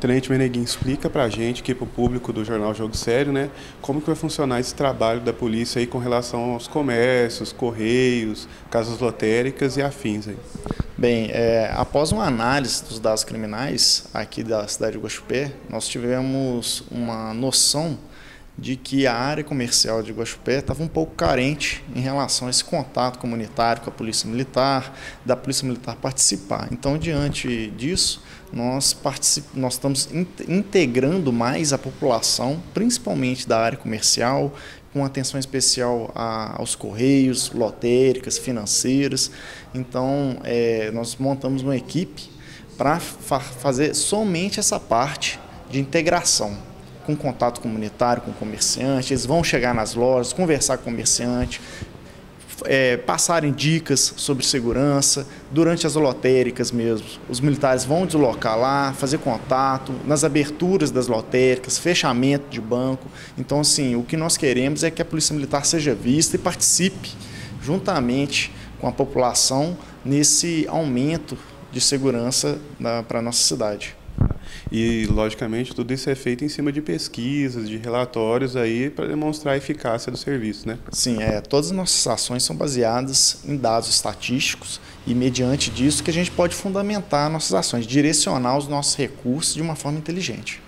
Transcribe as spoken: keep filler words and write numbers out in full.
Tenente Meneguinho, explica pra gente, aqui pro público do Jornal Jogo Sério, né, como que vai funcionar esse trabalho da polícia aí com relação aos comércios, correios, casas lotéricas e afins aí. Bem, é, após uma análise dos dados criminais aqui da cidade de Guaxupé, nós tivemos uma noção de que a área comercial de Guaxupé estava um pouco carente em relação a esse contato comunitário com a Polícia Militar, da Polícia Militar participar. Então, diante disso, nós, particip... nós estamos integrando mais a população, principalmente da área comercial, com atenção especial a, aos correios, lotéricas, financeiras. Então, é, nós montamos uma equipe para fa fazer somente essa parte de integração, com contato comunitário com o comerciante. Eles vão chegar nas lojas, conversar com o comerciante, é, passarem dicas sobre segurança. Durante as lotéricas mesmo, os militares vão deslocar lá, fazer contato, nas aberturas das lotéricas, fechamento de banco. Então, assim, o que nós queremos é que a Polícia Militar seja vista e participe juntamente com a população nesse aumento de segurança para a nossa cidade. E, logicamente, tudo isso é feito em cima de pesquisas, de relatórios aí para demonstrar a eficácia do serviço, né? Sim, é, todas as nossas ações são baseadas em dados estatísticos e, mediante disso, que a gente pode fundamentar nossas ações, direcionar os nossos recursos de uma forma inteligente.